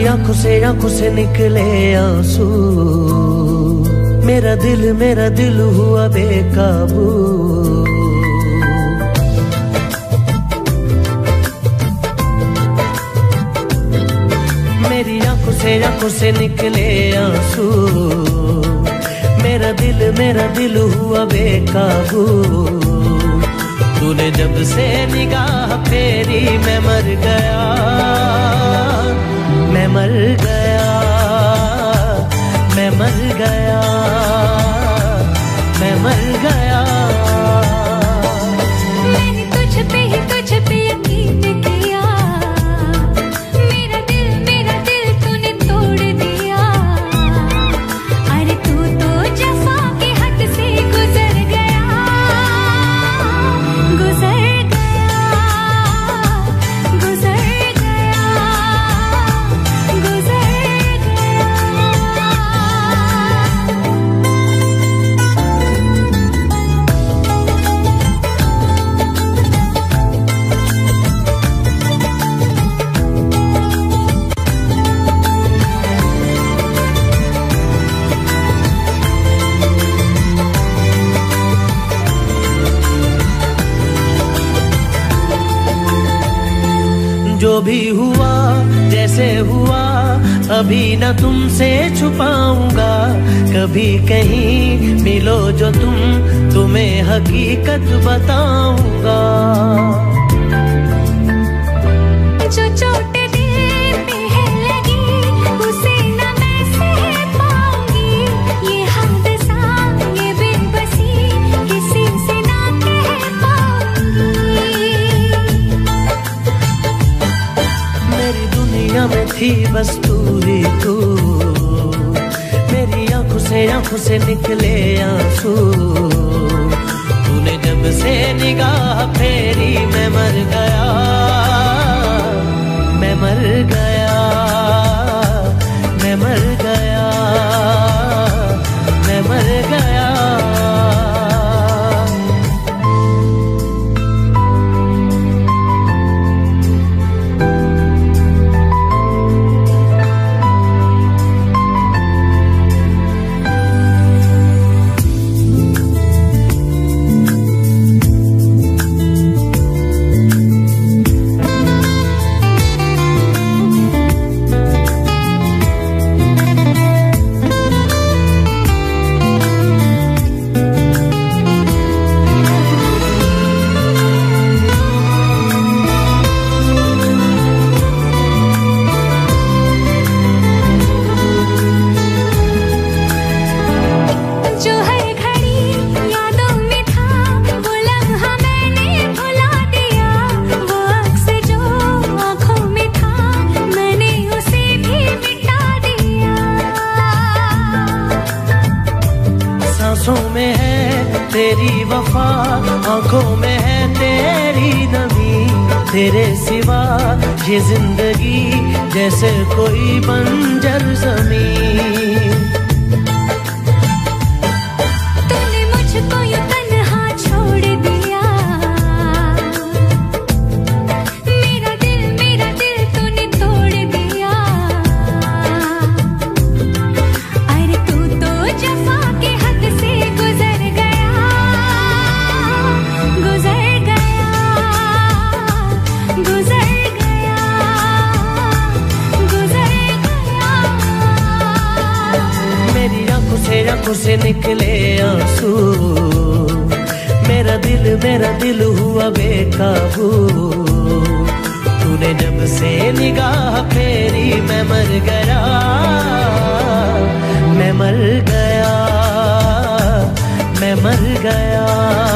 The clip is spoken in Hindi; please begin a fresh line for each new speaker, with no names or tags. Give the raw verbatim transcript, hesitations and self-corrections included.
मेरी आंखों से आंखों से निकले आंसू, मेरा दिल मेरा दिल हुआ बेकाबू। मेरी आंखों से आंखों से निकले आंसू, मेरा दिल मेरा दिल हुआ बेकाबू। तूने जब से निगाह फेरी मैं मर गया, मैं मर गया, मैं मर गया, मैं मर गया।
मैंने तुझ पे ही तुझ पे यकीन किया, मेरा दिल मेरा दिल तूने तोड़ दिया। अरे तू तो जफा के हद से गुजर गया, गुजर गया, गुजर गया, गुजर गया।
जो भी हुआ जैसे हुआ अभी न तुमसे छुपाऊंगा। कभी कहीं मिलो जो तुम, तुम्हें हकीकत बताऊंगा।
जो चोट दिल पे है लगी उसे न मैं सह पाऊंगी। ये हादसा ये बेबसी किसी से ना कह पाऊंगी।
मेरी दुनिया में थी बस तू ही तू, मेरी आंखों से आंखों से निकले आंसू। तूने जब से निगाह फेरी मैं मर गया, मैं मर गया, मैं मर गया, मैं मर गया। सांसों में है तेरी वफा, आंखों में है तेरी नमी। तेरे सिवा ये जिंदगी जैसे कोई बंजर जमीन।
तूने मुझको यूं तन्हा छोड़ दिया, मेरा दिल मेरा दिल तूने तोड़ दिया। अरे तू तो जफा के हद से गुजर गया, गुजर गया, गुजर गया, गुजर गया।
मेरी आंखों से आंखों से निकले आंसू, मेरा दिल मेरा दिल हुआ बेकाबू। तूने जब से निगाह फेरी मैं मर गया, मैं मर गया, मैं मर गया।